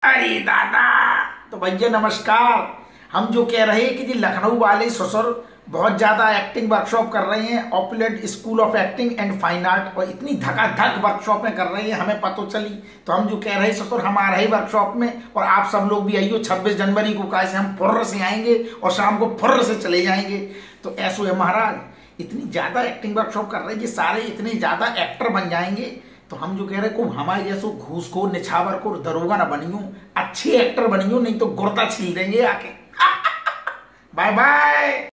अरे दादा। तो भैया नमस्कार। हम जो कह रहे हैं कि जी लखनऊ वाले ससुर बहुत ज्यादा एक्टिंग वर्कशॉप कर रहे हैं, opulent school of acting and fine art, और इतनी धकाधक वर्कशॉप में कर रहे हैं, हमें पता चली। तो हम जो कह रहे हैं ससुर, हम आ रहे हैं वर्कशॉप में, और आप सब लोग भी आइयो 26 जनवरी को। कैसे हम फुर्र से आएंगे और शाम को फुर्र से चले जाएंगे। तो ऐसो है महाराज, इतनी ज्यादा एक्टिंग वर्कशॉप कर रहे हैं कि सारे इतने ज्यादा एक्टर बन जाएंगे। तो हम जो कह रहे को हमारे जैसो घूसखोर निछावर को दरोगा ना बनियो, अच्छे एक्टर बनियो, नहीं तो गुर्दा छील देंगे आके। Bye bye.